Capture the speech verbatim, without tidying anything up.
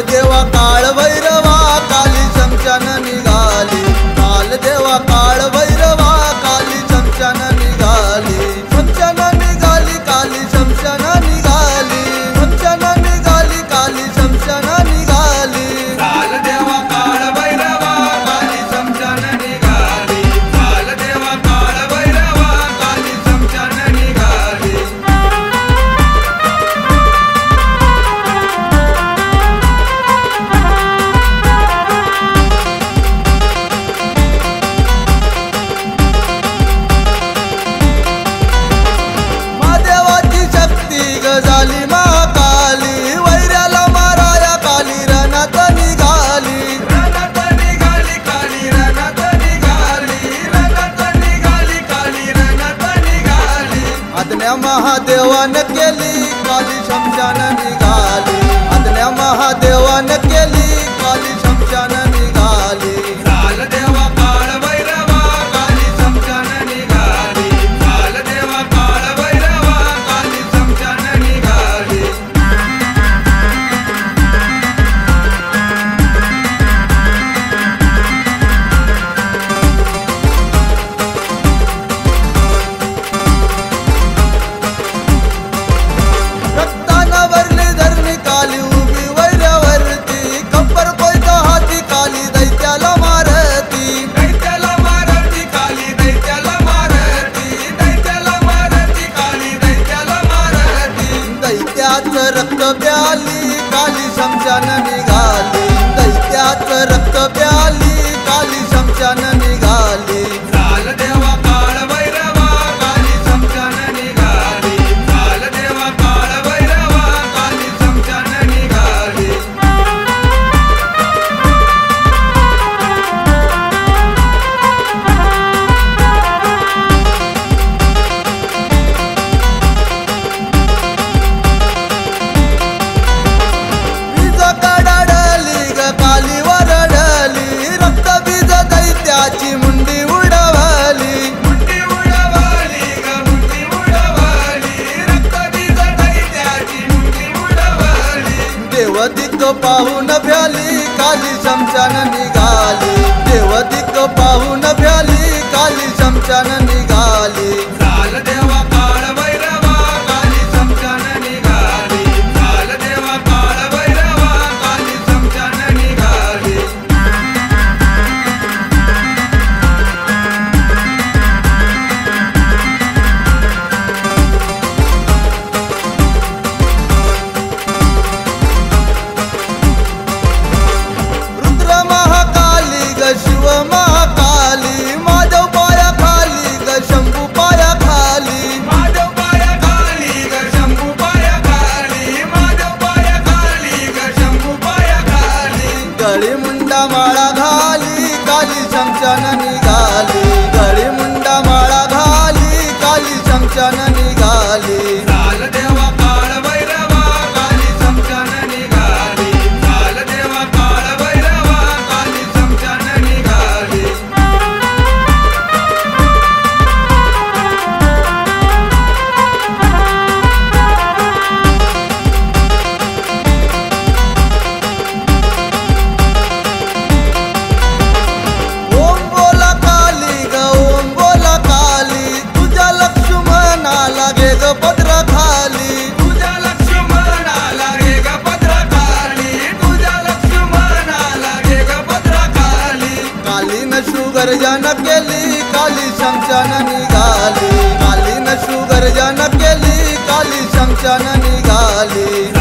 देवा काळ भैरवा काली शमशान निघाली, काल देवा काळ भैरवा काली शमशान निघाली, शमशान निघाली काली शमशान निघाली, शमशान निघाली काली शमशान निघाली, काल देवा काळ भैरवा काली शमशान निघाली, काल देवा काळ भैरवा काली शमशान निघाली। महादेवाची शक्ती गजाली महाकाली, वैऱ्याला माराया काली रणात निघाली, रणात निघाली काली रणात निघाली, रणात निघाली काली रणात निघाली। आज्ञा महादेवान केली काली शमशान निघाली, आज्ञा महादेवान केली काली शमशान निघाली, काल देवा काळ भैरवा काली शमशान निघाली, काल देवा काळ भैरवा काली शमशान निघाली। रक्तानं भरली धरणी काली उभी वैऱ्यावरती, कंबर कोयता हाती काली दैत्याला मारती, दैत्याला मारती काली दैत्याला मारती, दैत्याला मारती काली दैत्याला मारती। दैत्याचं रक्त प्याली काली शमशान निघाली, दैत्याचं रक्त प्याली काली शमशान निघाली, काल देवा काळ भैरवा काली शमशान निघाली, काल देवा काळ भैरवा काली शमशान निघाली। बीज कडाडली ग काली वरडली, रक्त बीज दैत्याची मुंडी उडवली, मुंडी उडवली ग मुंडी उडवली, रक्त बीज दैत्याची मुंडी उडवली। देवदिक पाहून भ्याली काली शमशान निघाली, देवदिक पाहून भ्याली काली शमशान निघाली, काल देवा काळ भैरवा काली शमशान निघाली, काल देवा काळ भैरवा काली शमशान निघाली। रुद्र महाकाली ग शिव महाकाली, माधव पाया खाली ग शंभू पाया खाली, माधव पाया खाली ग शंभू पाया खाली, माधव पाया खाली ग शंभू पाया खाली। गळी मुंडा माळा घाली काली शमशान निघाली, गळी मुंडा माळा घाली काली शमशान निघाली, काल देवा काळ भैरवा काली शमशान निघाली, काल देवा काळ भैरवा काली शमशान निघाली। ओम बोला काली ग ओम बोला काली, तुझ्या लक्ष्मणाला घे ग पदरा खाली, तुझ्या लक्ष्मणाला गे ग पदरा खाली, तुझ्या लक्ष्मणाला गे ग पदरा खाली। कालीन शुगर जन केली काली शमशान निघाली, कालीन शुगर जन केली काली शमशान निघाली,